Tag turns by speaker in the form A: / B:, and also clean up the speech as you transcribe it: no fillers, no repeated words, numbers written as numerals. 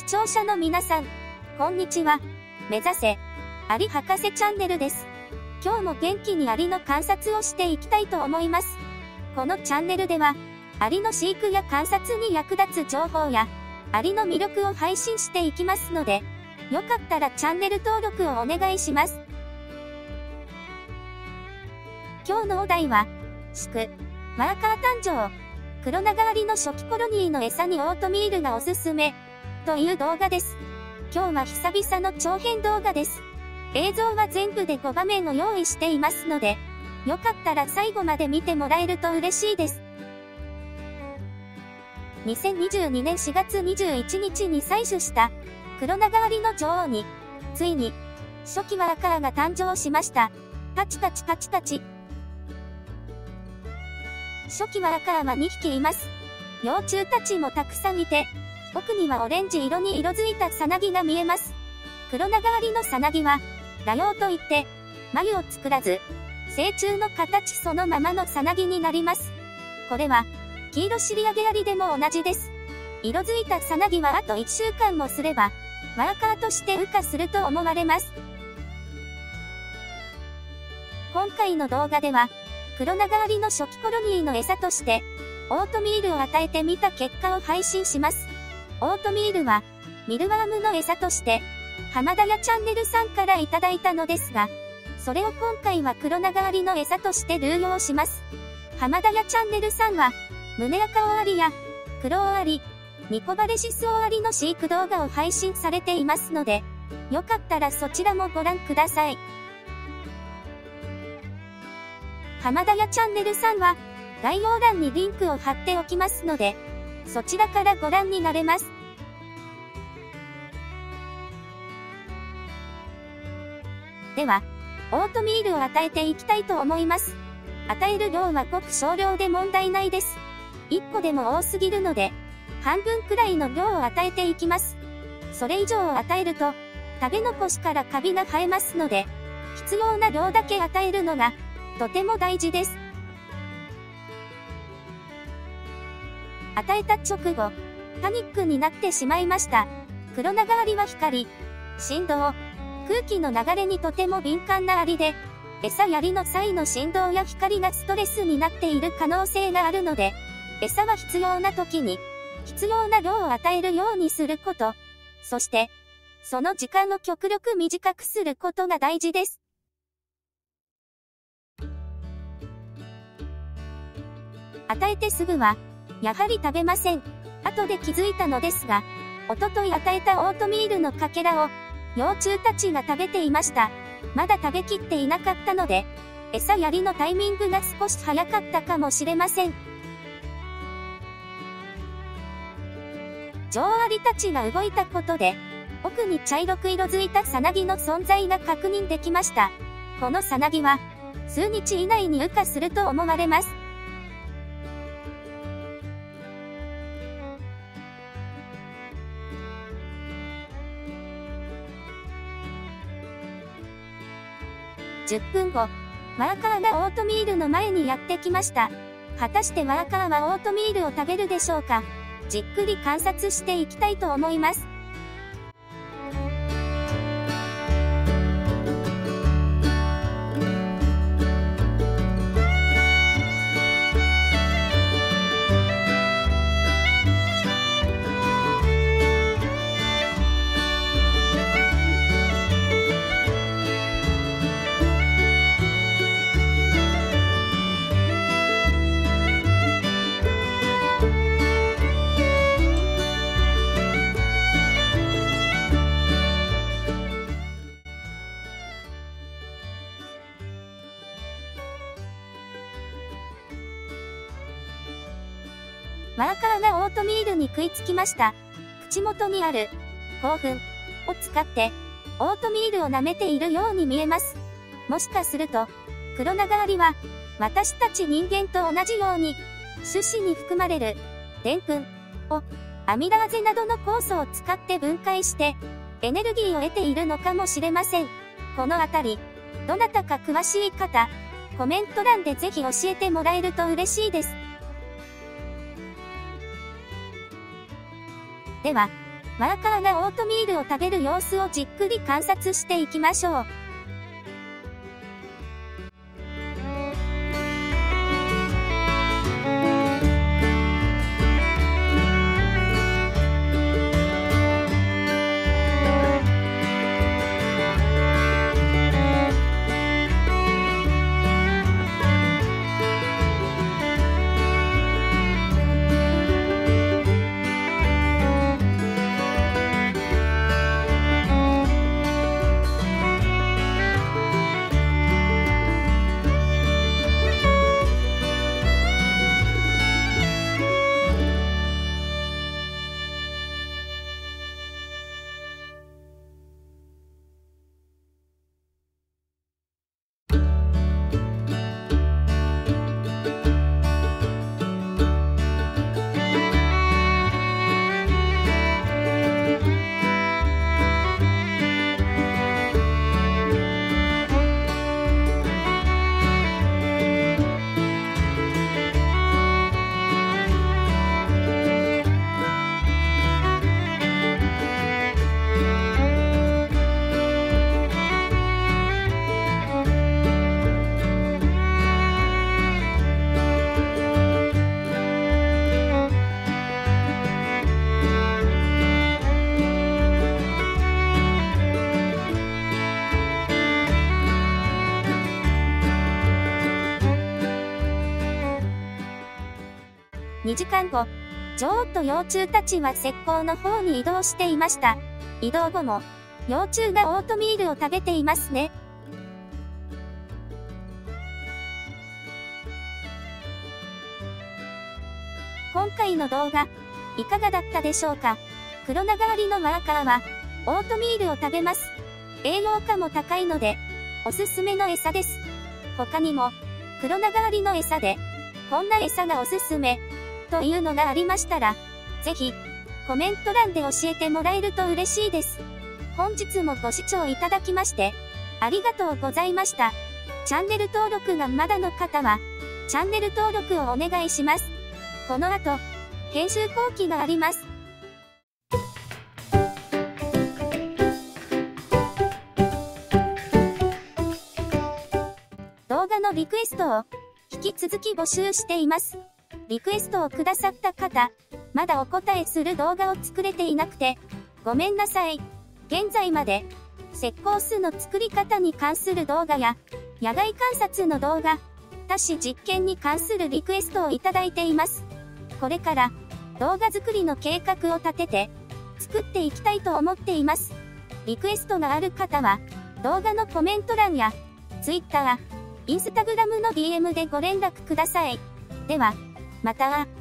A: 聴者の皆さん、こんにちは。目指せ、アリ博士チャンネルです。今日も元気にアリの観察をしていきたいと思います。このチャンネルでは、アリの飼育や観察に役立つ情報や、アリの魅力を配信していきますので、よかったらチャンネル登録をお願いします。今日のお題は、祝、マーカー誕生。黒長アリの初期コロニーの餌にオートミールがおすすめ。という動画です。今日は久々の長編動画です。映像は全部で5場面を用意していますので、よかったら最後まで見てもらえると嬉しいです。2022年4月21日に採取した黒長アリの女王に、ついに初期ワーカーが誕生しました。パチパチパチパチ。初期ワーカーは2匹います。幼虫たちもたくさんいて、奥にはオレンジ色に色づいたさなぎが見えます。黒長アリのさなぎは、裸葉といって、繭を作らず、成虫の形そのままのさなぎになります。これは、黄色尻上げアリでも同じです。色づいたさなぎはあと1週間もすれば、ワーカーとして羽化すると思われます。今回の動画では、黒長アリの初期コロニーの餌として、オートミールを与えてみた結果を配信します。オートミールは、ミルワームの餌として、浜田屋チャンネルさんからいただいたのですが、それを今回は黒長アリの餌として流用します。浜田屋チャンネルさんは、胸赤オアリや、黒オアリ、ニコバレシスオアリの飼育動画を配信されていますので、よかったらそちらもご覧ください。浜田屋チャンネルさんは、概要欄にリンクを貼っておきますので、そちらからご覧になれます。では、オートミールを与えていきたいと思います。与える量はごく少量で問題ないです。1個でも多すぎるので、半分くらいの量を与えていきます。それ以上を与えると、食べ残しからカビが生えますので、必要な量だけ与えるのが、とても大事です。与えた直後、パニックになってしまいました。黒長アリは光、振動、空気の流れにとても敏感なアリで、餌やりの際の振動や光がストレスになっている可能性があるので、餌は必要な時に、必要な量を与えるようにすること。そして、その時間を極力短くすることが大事です。与えてすぐは、やはり食べません。後で気づいたのですが、おととい与えたオートミールのかけらを、幼虫たちが食べていました。まだ食べきっていなかったので、餌やりのタイミングが少し早かったかもしれません。女王アリたちが動いたことで、奥に茶色く色づいたさなぎの存在が確認できました。このさなぎは、数日以内に羽化すると思われます。10分後、ワーカーがオートミールの前にやってきました。果たしてワーカーはオートミールを食べるでしょうか。じっくり観察していきたいと思います。ワーカーがオートミールに食いつきました。口元にある興奮を使ってオートミールを舐めているように見えます。もしかすると黒長アリは私たち人間と同じように種子に含まれるでんぷんをアミラーゼなどの酵素を使って分解してエネルギーを得ているのかもしれません。このあたりどなたか詳しい方コメント欄でぜひ教えてもらえると嬉しいです。では、 ワーカーがオートミールを食べる様子をじっくり観察していきましょう。2時間後、女王と幼虫たちは石膏の方に移動していました。移動後も、幼虫がオートミールを食べていますね。今回の動画、いかがだったでしょうか。黒長アリのワーカーは、オートミールを食べます。栄養価も高いので、おすすめの餌です。他にも、黒長アリの餌で、こんな餌がおすすめ、というのがありましたら、ぜひ、コメント欄で教えてもらえると嬉しいです。本日もご視聴いただきまして、ありがとうございました。チャンネル登録がまだの方は、チャンネル登録をお願いします。この後、編集後期があります。動画のリクエストを引き続き募集しています。リクエストをくださった方、まだお答えする動画を作れていなくて、ごめんなさい。現在まで、石膏巣の作り方に関する動画や、野外観察の動画、多種実験に関するリクエストをいただいています。これから、動画作りの計画を立てて、作っていきたいと思っています。リクエストがある方は、動画のコメント欄や、Twitter、Instagram の DM でご連絡ください。では、また。